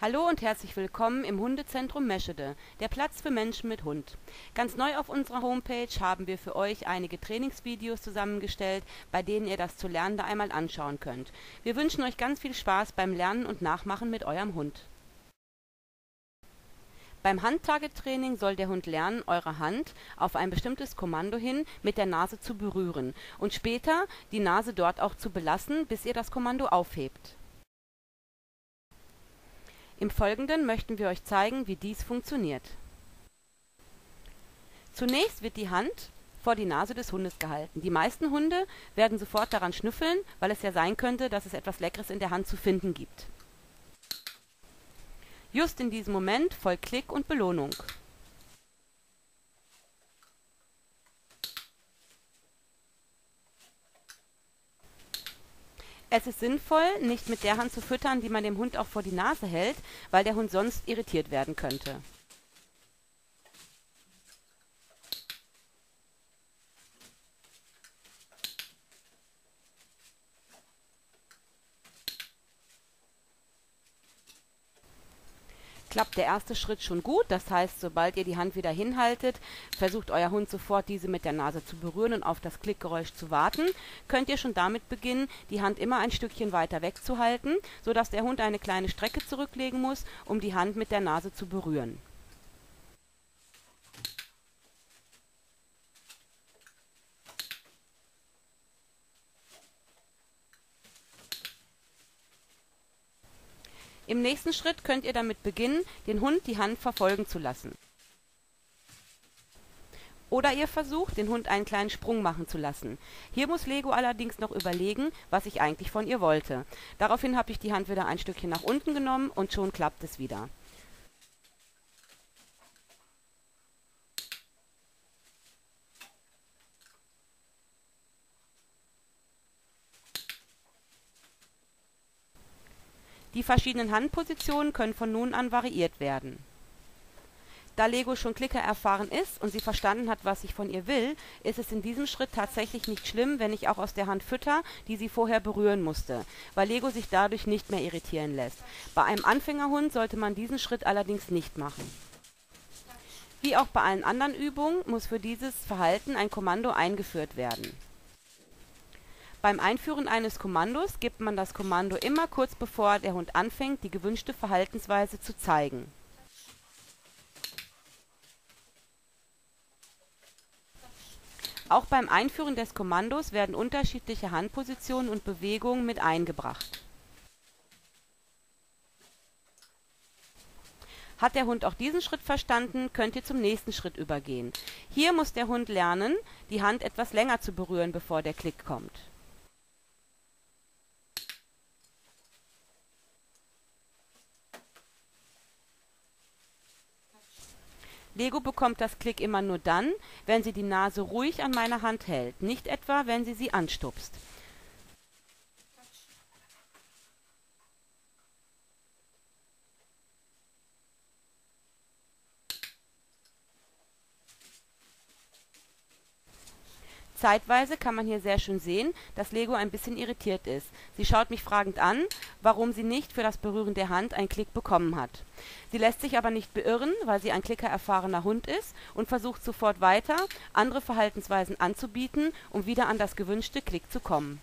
Hallo und herzlich willkommen im Hundezentrum Meschede, der Platz für Menschen mit Hund. Ganz neu auf unserer Homepage haben wir für euch einige Trainingsvideos zusammengestellt, bei denen ihr das zu Lernende einmal anschauen könnt. Wir wünschen euch ganz viel Spaß beim Lernen und Nachmachen mit eurem Hund. Beim Handtarget-Training soll der Hund lernen, eure Hand auf ein bestimmtes Kommando hin mit der Nase zu berühren und später die Nase dort auch zu belassen, bis ihr das Kommando aufhebt. Im Folgenden möchten wir euch zeigen, wie dies funktioniert. Zunächst wird die Hand vor die Nase des Hundes gehalten. Die meisten Hunde werden sofort daran schnüffeln, weil es ja sein könnte, dass es etwas Leckeres in der Hand zu finden gibt. Just in diesem Moment folgt Klick und Belohnung. Es ist sinnvoll, nicht mit der Hand zu füttern, die man dem Hund auch vor die Nase hält, weil der Hund sonst irritiert werden könnte. Klappt der erste Schritt schon gut, das heißt, sobald ihr die Hand wieder hinhaltet, versucht euer Hund sofort diese mit der Nase zu berühren und auf das Klickgeräusch zu warten, könnt ihr schon damit beginnen, die Hand immer ein Stückchen weiter wegzuhalten, sodass der Hund eine kleine Strecke zurücklegen muss, um die Hand mit der Nase zu berühren. Im nächsten Schritt könnt ihr damit beginnen, den Hund die Hand verfolgen zu lassen. Oder ihr versucht, den Hund einen kleinen Sprung machen zu lassen. Hier muss Lego allerdings noch überlegen, was ich eigentlich von ihr wollte. Daraufhin habe ich die Hand wieder ein Stückchen nach unten genommen und schon klappt es wieder. Die verschiedenen Handpositionen können von nun an variiert werden. Da Lego schon Klicker erfahren ist und sie verstanden hat, was ich von ihr will, ist es in diesem Schritt tatsächlich nicht schlimm, wenn ich auch aus der Hand fütter, die sie vorher berühren musste, weil Lego sich dadurch nicht mehr irritieren lässt. Bei einem Anfängerhund sollte man diesen Schritt allerdings nicht machen. Wie auch bei allen anderen Übungen muss für dieses Verhalten ein Kommando eingeführt werden. Beim Einführen eines Kommandos gibt man das Kommando immer kurz bevor der Hund anfängt, die gewünschte Verhaltensweise zu zeigen. Auch beim Einführen des Kommandos werden unterschiedliche Handpositionen und Bewegungen mit eingebracht. Hat der Hund auch diesen Schritt verstanden, könnt ihr zum nächsten Schritt übergehen. Hier muss der Hund lernen, die Hand etwas länger zu berühren, bevor der Klick kommt. Lego bekommt das Klick immer nur dann, wenn sie die Nase ruhig an meiner Hand hält, nicht etwa, wenn sie anstupst. Zeitweise kann man hier sehr schön sehen, dass Lego ein bisschen irritiert ist. Sie schaut mich fragend an, warum sie nicht für das Berühren der Hand einen Klick bekommen hat. Sie lässt sich aber nicht beirren, weil sie ein klickererfahrener Hund ist und versucht sofort weiter, andere Verhaltensweisen anzubieten, um wieder an das gewünschte Klick zu kommen.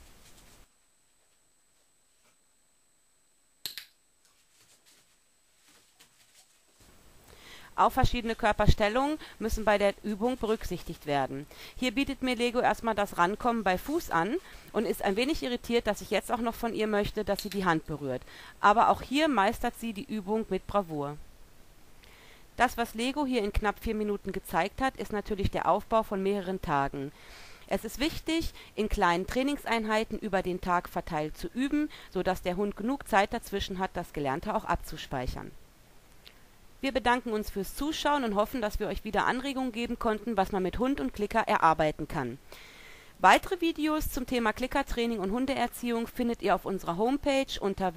Auch verschiedene Körperstellungen müssen bei der Übung berücksichtigt werden. Hier bietet mir Lego erstmal das Rankommen bei Fuß an und ist ein wenig irritiert, dass ich jetzt auch noch von ihr möchte, dass sie die Hand berührt. Aber auch hier meistert sie die Übung mit Bravour. Das, was Lego hier in knapp 4 Minuten gezeigt hat, ist natürlich der Aufbau von mehreren Tagen. Es ist wichtig, in kleinen Trainingseinheiten über den Tag verteilt zu üben, sodass der Hund genug Zeit dazwischen hat, das Gelernte auch abzuspeichern. Wir bedanken uns fürs Zuschauen und hoffen, dass wir euch wieder Anregungen geben konnten, was man mit Hund und Klicker erarbeiten kann. Weitere Videos zum Thema Klickertraining und Hundeerziehung findet ihr auf unserer Homepage unter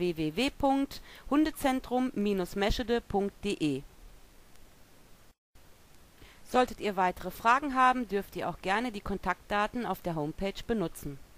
www.hundezentrum-meschede.de. Solltet ihr weitere Fragen haben, dürft ihr auch gerne die Kontaktdaten auf der Homepage benutzen.